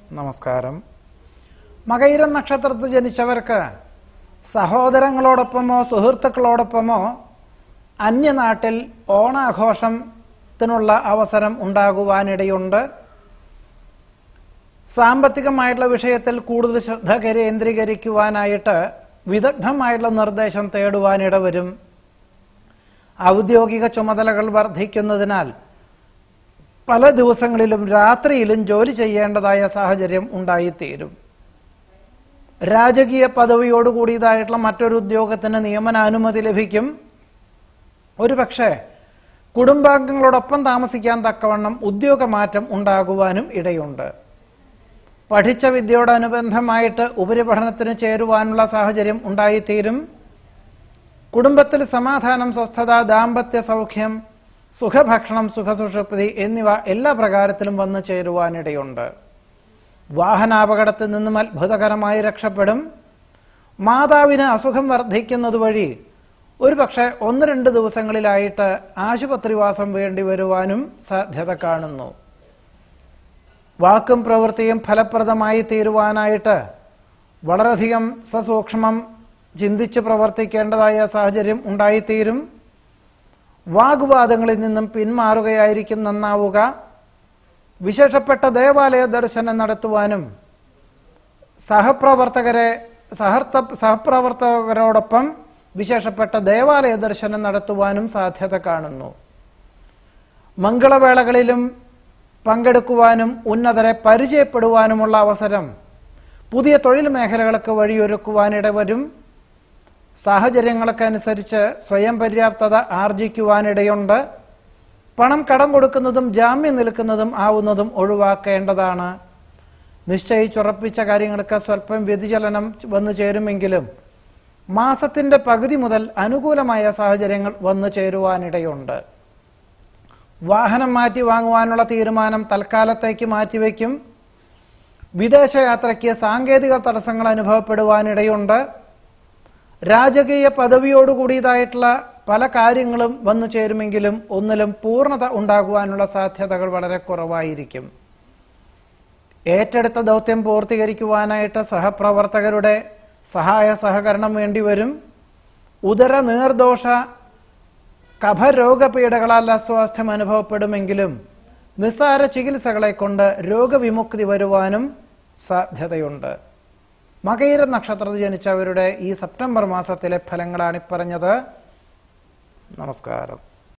നമസ്കാരം. മകയിരം നക്ഷത്രത്തിൽ ജനിച്ചവർക്ക് സഹോദരങ്ങളോടൊപ്പമോ സുഹൃത്തുക്കളോടൊപ്പമോ അന്യനാട്ടിൽ ഓണാഘോഷത്തിനുള്ള അവസരം ഉണ്ടാകുവാനിടയുണ്ട്. സാമ്പത്തികമായിട്ടുള്ള വിഷയത്തിൽ കൂടുതൽ ശ്രദ്ധ കേന്ദ്രീകരിക്കുവാനായിട്ട് വിദഗ്ധമായിട്ടുള്ള നിർദ്ദേശം തേടുവാനിടവരും. ഔദ്യോഗിക ചുമതലകൾ വർദ്ധിക്കുന്നതിനാൽ പല ദിവസങ്ങളിലും രാത്രിയിലും ജോലി ചെയ്യേണ്ടതായ സാഹചര്യം ഉണ്ടായിത്തീരും. രാജകീയ പദവിയോടുകൂടിയതായിട്ടുള്ള മറ്റൊരു ഉദ്യോഗത്തിന് നിയമനാനുമതി ലഭിക്കും. ഒരുപക്ഷെ കുടുംബാംഗങ്ങളോടൊപ്പം താമസിക്കാൻ തക്കവണ്ണം ഉദ്യോഗമാറ്റം ഉണ്ടാകുവാനും ഇടയുണ്ട്. പഠിച്ച വിദ്യയോടനുബന്ധമായിട്ട് ഉപരിപഠനത്തിന് ചേരുവാനുള്ള സാഹചര്യം ഉണ്ടായിത്തീരും. കുടുംബത്തിൽ സമാധാനം, സ്വസ്ഥത, ദാമ്പത്യ സൗഖ്യം, സുഖഭക്ഷണം, സുഖസുഷുപ്തി എന്നിവ എല്ലാ പ്രകാരത്തിലും വന്നു ചേരുവാനിടയുണ്ട്. വാഹനാപകടത്തിൽ നിന്നും അത്ഭുതകരമായി രക്ഷപ്പെടും. മാതാവിന് അസുഖം വർദ്ധിക്കുന്നത് വഴി ഒരുപക്ഷെ 1-2 ദിവസങ്ങളിലായിട്ട് ആശുപത്രിവാസം വേണ്ടി വരുവാനും സാധ്യത കാണുന്നു. വാക്കും പ്രവൃത്തിയും ഫലപ്രദമായി തീരുവാനായിട്ട് വളരെയധികം സസൂക്ഷ്മം ചിന്തിച്ച് പ്രവർത്തിക്കേണ്ടതായ സാഹചര്യം ഉണ്ടായിത്തീരും. വാഗ്വാദങ്ങളിൽ നിന്നും പിന്മാറുകയായിരിക്കും നന്നാവുക. വിശേഷപ്പെട്ട ദേവാലയ ദർശനം നടത്തുവാനും സഹപ്രവർത്തകരോടൊപ്പം വിശേഷപ്പെട്ട ദേവാലയ ദർശനം നടത്തുവാനും സാധ്യത കാണുന്നു. മംഗളവേളകളിലും പങ്കെടുക്കുവാനും ഉന്നതരെ പരിചയപ്പെടുവാനുമുള്ള അവസരം പുതിയ തൊഴിൽ മേഖലകൾക്ക് വഴിയൊരുക്കുവാനിടവരും. സാഹചര്യങ്ങൾക്കനുസരിച്ച് സ്വയം പര്യാപ്തത ആർജിക്കുവാനിടയുണ്ട്. പണം കടം കൊടുക്കുന്നതും ജാമ്യം നിൽക്കുന്നതും ആവുന്നതും ഒഴിവാക്കേണ്ടതാണ്. നിശ്ചയിച്ചുറപ്പിച്ച കാര്യങ്ങൾക്ക് സ്വല്പം വ്യതിചലനം വന്നു ചേരുമെങ്കിലും മാസത്തിന്റെ പകുതി മുതൽ അനുകൂലമായ സാഹചര്യങ്ങൾ വന്നു ചേരുവാനിടയുണ്ട്. വാഹനം മാറ്റി വാങ്ങുവാനുള്ള തീരുമാനം തൽക്കാലത്തേക്ക് മാറ്റിവെക്കും. വിദേശയാത്രയ്ക്ക് സാങ്കേതിക തടസ്സങ്ങൾ അനുഭവപ്പെടുവാനിടയുണ്ട്. രാജകീയ പദവിയോടുകൂടിയതായിട്ടുള്ള പല കാര്യങ്ങളും വന്നു ചേരുമെങ്കിലും ഒന്നിലും പൂർണ്ണത ഉണ്ടാകുവാനുള്ള സാധ്യതകൾ വളരെ കുറവായിരിക്കും. ഏറ്റെടുത്ത ദൗത്യം പൂർത്തീകരിക്കുവാനായിട്ട് സഹപ്രവർത്തകരുടെ സഹായ സഹകരണം വേണ്ടിവരും. ഉദര നീർദോഷ കഫരോഗപീഠകളാൽ അസ്വാസ്ഥ്യം അനുഭവപ്പെടുമെങ്കിലും നിസ്സാര ചികിത്സകളെ കൊണ്ട് രോഗവിമുക്തി വരുവാനും സാധ്യതയുണ്ട്. മകയിര നക്ഷത്രത്തിൽ ജനിച്ചവരുടെ ഈ സെപ്റ്റംബർ മാസത്തിലെ ഫലങ്ങളാണ് പറഞ്ഞത്. നമസ്കാരം.